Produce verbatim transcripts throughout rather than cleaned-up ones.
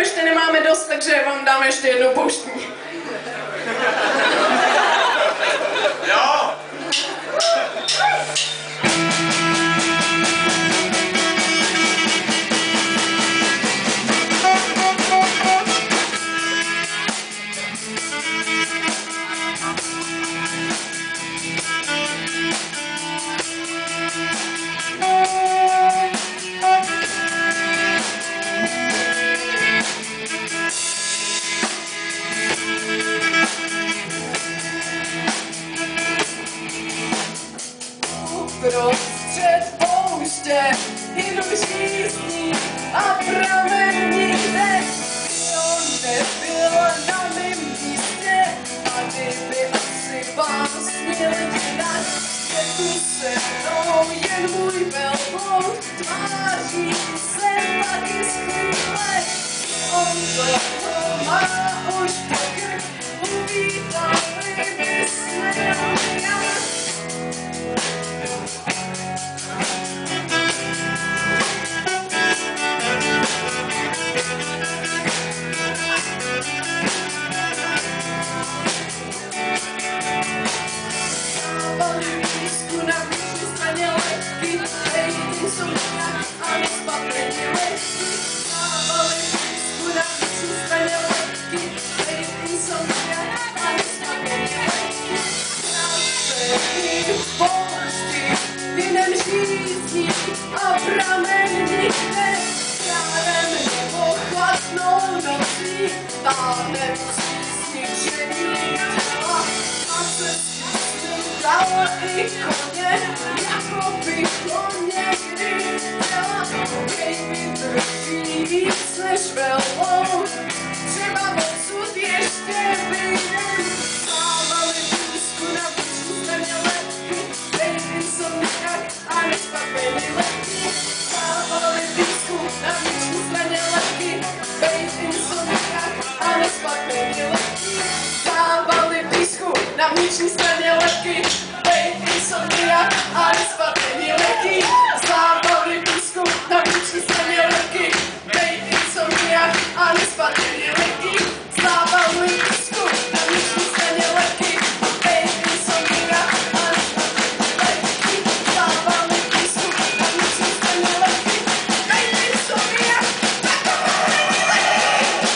ještě nemáme dost, takže vám dáme ještě jednou pouštní. Jo! Prostřed pouště jenom žízní a pramen nikde. Jo, nebyl na mém místě a kdyby asi vám směli dát, že tu se mnou jen můj velbloud tváří se taky skvěle. On toho má už pokrk, uvítali vysměl já. A pramen nikde, králem nebo chladnou nocí, táhne přísničení těla a se stisnu dal i koně, jako bychom někdy chtěla. Jej mi drží víc než velou, třeba odsud ještě vyjdem. Závali písku na písku straně letky, baby jsem nějak a nespapení letky. Závali písku na písku straně letky, baby jsem nějak a nespapení letky. Závali písku na vnitřní straně letky, baby jsem nějak a nespapení letky. Závali písku na vnitřní straně letky, baby jsem nějak a nespapení letky. Závali písku na vnitřní straně letky, baby jsem nějak a nespapení letky. Závali písku na vnitřní straně letky, baby jsem nějak tak to fakt není letky.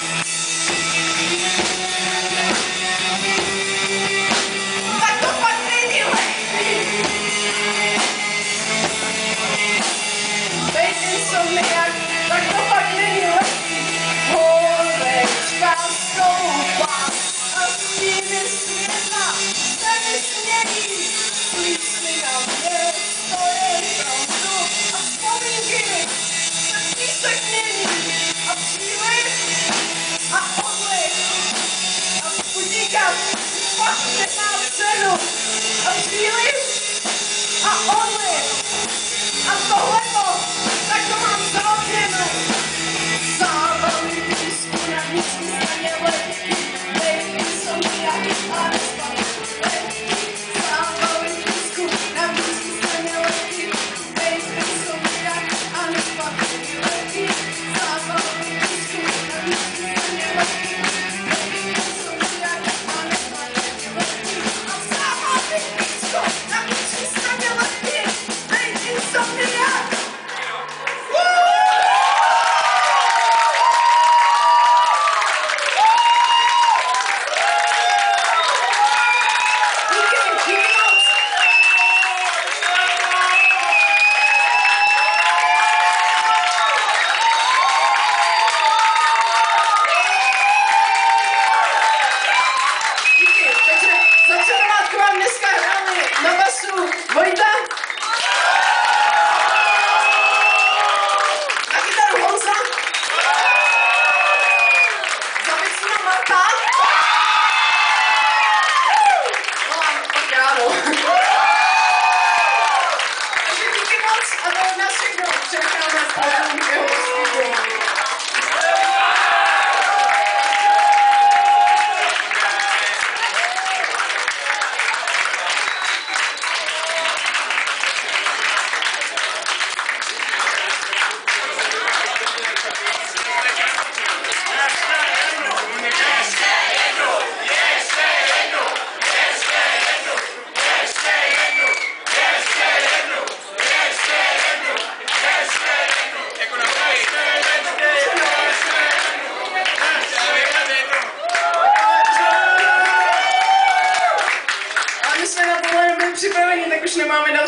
Tak to fakt není letky. Baby jsem nějak, tak to fakt není letky. Horečka stoupá a stíny světla se mi smějí. Slízny na mě stojí proudu a vzpomínky se písek mění. A příliv a odliv a utíkat fakt nemá cenu. A příliv a odliv a tohleto, tak to mám za odměnu. Závali písku na vnitřní straně letky, baby jsem nějak a nespapení letky. Závali písku na vnitřní straně letky, baby jsem nějak a nespapení letky. Závali písku na vnitřní straně letky, baby jsem nějak a nespapení letky. A závali písku na vnitřní straně letky, baby jsem nějak.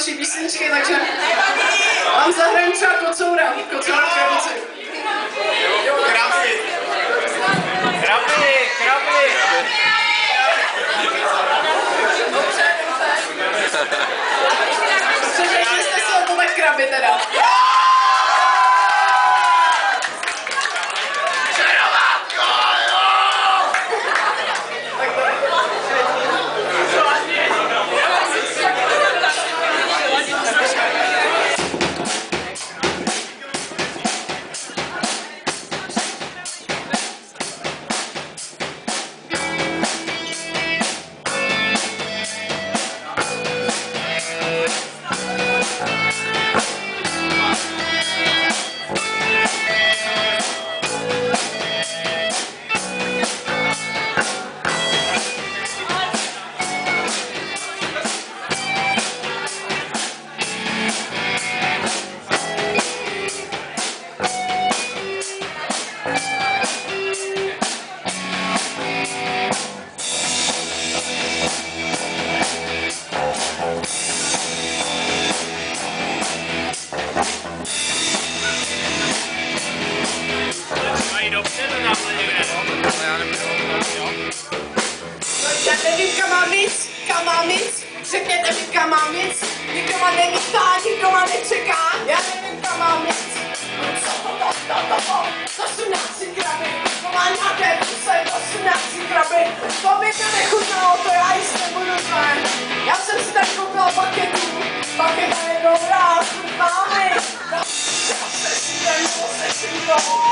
další písničky, takže vám zahrajím třeba kocoura, kocoura v krabici. Krabi. Krabi, krabi. Dobře, dobře. Přemýšleli jste se o to tak krabi teda. Čarovátko, jo! Já nevím, kam mám víc, kam mám víc, řekněte mi, kam mám víc, nikomu nevítá, nikomu nečeká, já nevím, kam mám víc. Co to, to, to, to, to, osmnácti kraby, to má nějaké puse, osmnácti kraby, to by to nechutnalo, to já jíst nebudu znát. Já jsem si tady koupila paketu, paketa je dobrá, chutná mi, já se si ten, to se si to.